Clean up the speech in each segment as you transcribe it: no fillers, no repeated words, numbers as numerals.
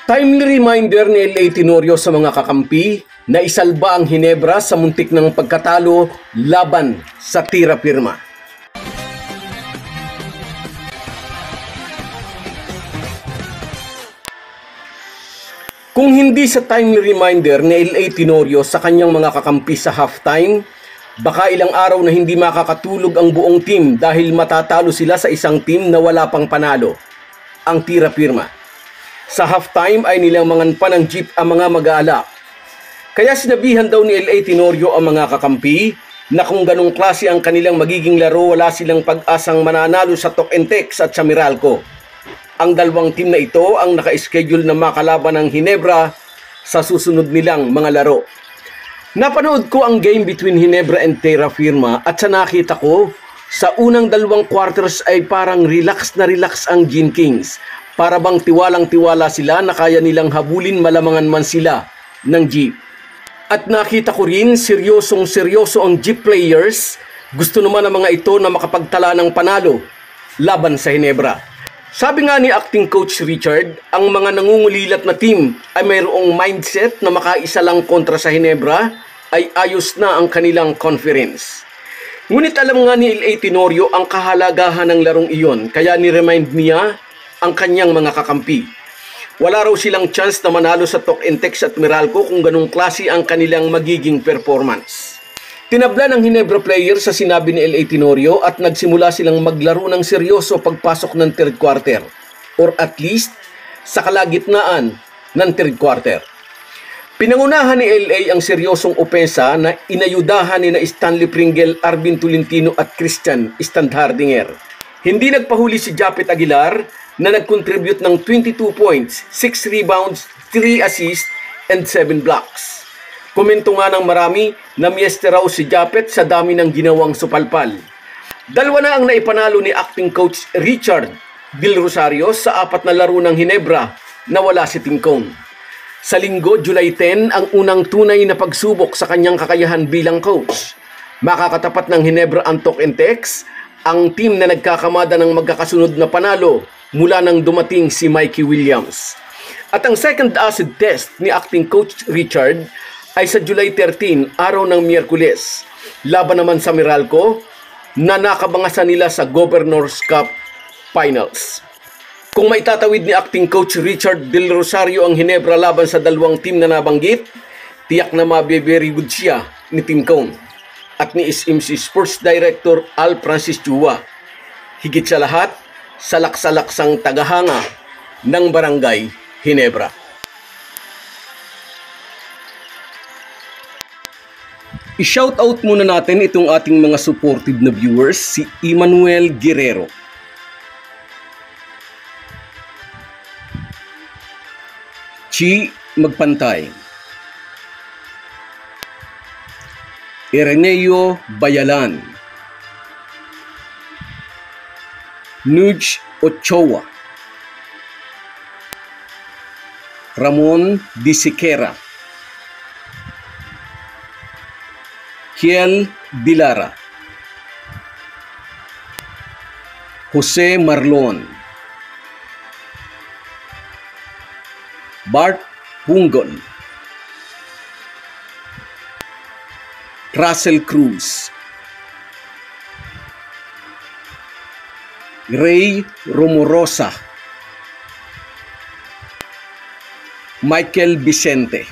Timely reminder ni L.A. Tenorio sa mga kakampi na isalba ang Ginebra sa muntik ng pagkatalo laban sa tira pirma. Kung hindi sa timely reminder ni L.A. Tenorio sa kanyang mga kakampi sa halftime, baka ilang araw na hindi makakatulog ang buong team dahil matatalo sila sa isang team na wala pang panalo, ang tira pirma. Sa halftime ay nilamangan pa ng jeep ang mga mag-aalak. Kaya sinabihan daw ni L.A. Tenorio ang mga kakampi na kung ganong klase ang kanilang magiging laro, wala silang pag-asang mananalo sa Tok and Tex at sa Meralco. Ang dalawang team na ito ang naka-schedule na makalaban ng Ginebra sa susunod nilang mga laro. Napanood ko ang game between Ginebra and Terra Firma at sa nakita ko, sa unang dalawang quarters ay parang relax na relax ang Gin Kings. Para bang tiwalang-tiwala sila na kaya nilang habulin malamangan man sila ng Jeep. At nakita ko rin seryosong-seryoso ang Jeep players. Gusto naman ng mga ito na makapagtala ng panalo laban sa Ginebra. Sabi nga ni acting coach Richard, ang mga nangungulilat na team ay mayroong mindset na makaisa lang kontra sa Ginebra ay ayos na ang kanilang conference. Ngunit alam nga ni L.A. Tenorio ang kahalagahan ng larong iyon, kaya ni-remind niya ang kanyang mga kakampi. Wala raw silang chance na manalo sa Tok and Tex at Meralco kung ganong klase ang kanilang magiging performance. Tinabla ng Ginebra player sa sinabi ni L.A. Tenorio at nagsimula silang maglaro ng seryoso pagpasok ng third quarter or at least sa kalagitnaan ng third quarter. Pinangunahan ni L.A. ang seryosong opensa na inayudahan ni na Stanley Pringle, Arvin Tolentino at Christian Standhardinger. Hindi nagpahuli si Japet Aguilar na nag-contribute ng 22 points, 6 rebounds, 3 assists, and 7 blocks. Komento nga ng marami na miyeste raw si Japet sa dami ng ginawang supalpal. Dalawa na ang naipanalo ni acting coach Richard Del Rosario sa 4 na laro ng Ginebra na wala si Tim Cone. Sa linggo, July 10, ang unang tunay na pagsubok sa kanyang kakayahan bilang coach. Makakatapat ng Ginebra ang Tok and Tex, ang team na nagkakamada ng magkakasunod na panalo mula nang dumating si Mikey Williams. At ang second acid test ni acting coach Richard ay sa July 13, araw ng Miyerkules. Laban naman sa Meralco na nakabangasan nila sa Governor's Cup Finals. Kung maitatawid ni acting coach Richard Del Rosario ang Ginebra laban sa dalawang team na nabanggit, tiyak na mabe-very good siya ni Tim Cone at ni SMC Sports Director Al Francis Chua. Higit sa lahat, salak-salaksang tagahanga ng Barangay Ginebra. I-shoutout muna natin itong ating mga supportive na viewers, si Emmanuel Guerrero, Chi Magpantay, Ireneo Bayalan, Nuj Ochoa, Ramon Disiquera, Kiel Dilara, Jose Marlon, Bart Pungon, Russell Cruz, Ray Romorosa, Michael Vicente,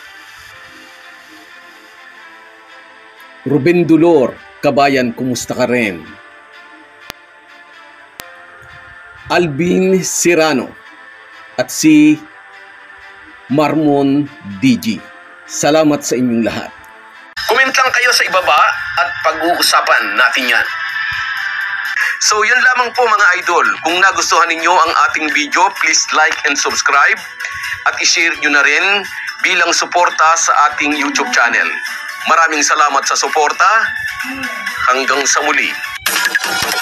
Ruben Dulor, kabayan, kumusta ka rin? Alvin Serrano at si Marmon DG. Salamat sa inyong lahat. Comment lang kayo sa ibaba at pag-uusapan natin yan. So yun lamang po mga idol. Kung nagustuhan ninyo ang ating video, please like and subscribe at i-share nyo na rin bilang suporta sa ating YouTube channel. Maraming salamat sa suporta. Hanggang sa muli.